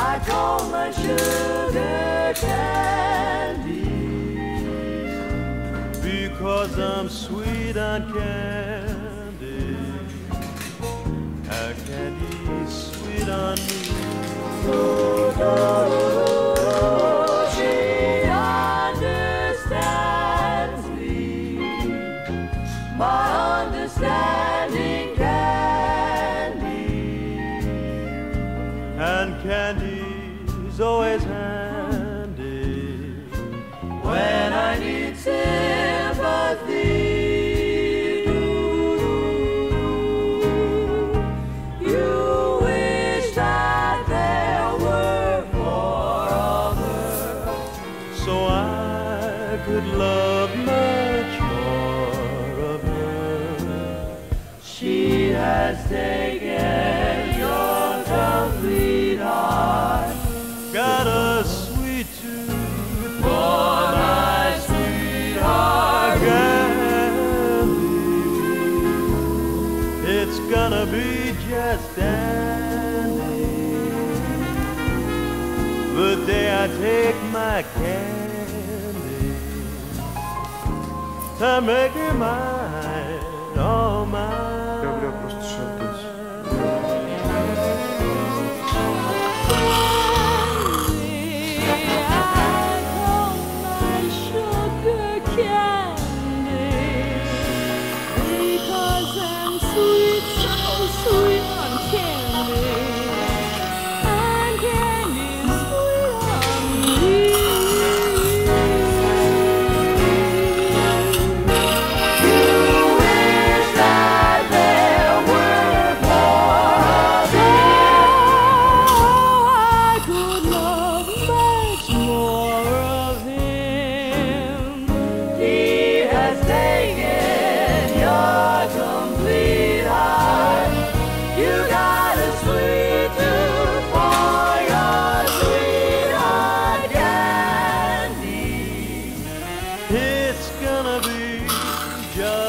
I call my sugar candy, because I'm sweet on candy, and candy's sweet on me. She understands me, my understanding candy, And candy's always handy when I need sympathy. You wish that there were more of her, so I could love much more of her. she has taken your complete heart. Got a sweet tooth For my sweetheart, candy. It's gonna be just dandy the day I take my candy to make her mine, all mine. Бля, просто шапец. It's gonna be just